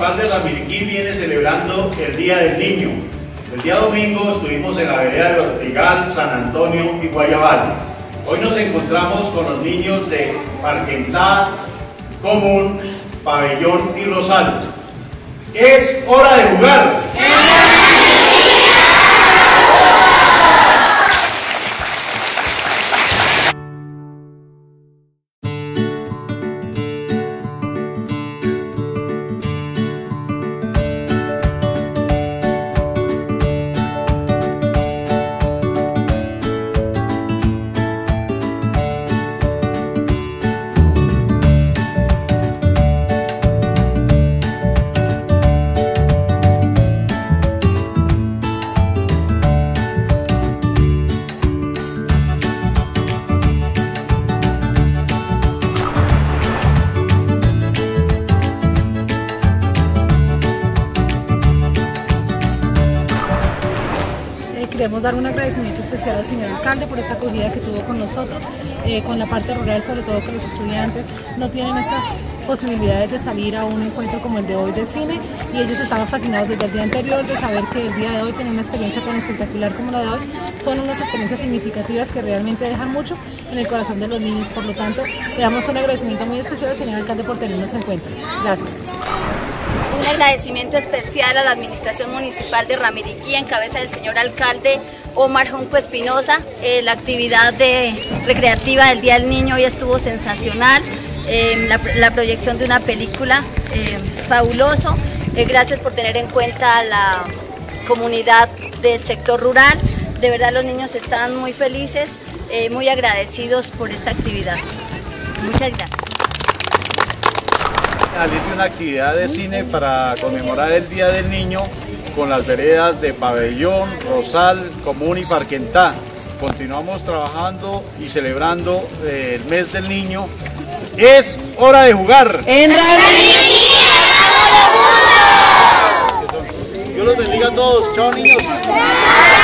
Municipal de Ramiriquí viene celebrando el Día del Niño. El día domingo estuvimos en la vereda de Ortigal, San Antonio y Guayabal. Hoy nos encontramos con los niños de Parquentá, Común, Pabellón y Rosal. ¡Es hora de jugar! Queremos dar un agradecimiento especial al señor alcalde por esta acogida que tuvo con nosotros, con la parte rural, sobre todo que los estudiantes no tienen estas posibilidades de salir a un encuentro como el de hoy de cine, y ellos estaban fascinados desde el día anterior de saber que el día de hoy tienen una experiencia tan espectacular como la de hoy. Son unas experiencias significativas que realmente dejan mucho en el corazón de los niños. Por lo tanto, le damos un agradecimiento muy especial al señor alcalde por tenernos en cuenta. Gracias. Un agradecimiento especial a la Administración Municipal de Ramiriquí en cabeza del señor alcalde Omar Junco Espinosa. La actividad recreativa del Día del Niño hoy estuvo sensacional. La proyección de una película fabuloso. Gracias por tener en cuenta a la comunidad del sector rural. De verdad los niños están muy felices, muy agradecidos por esta actividad. Muchas gracias. Salir de una actividad de cine para conmemorar el Día del Niño con las veredas de Pabellón, Rosal, Común y Parquentá. Continuamos trabajando y celebrando el mes del niño. ¡Es hora de jugar! ¡En Ramiriquí! Dios los bendiga a todos. ¡Chao, niños!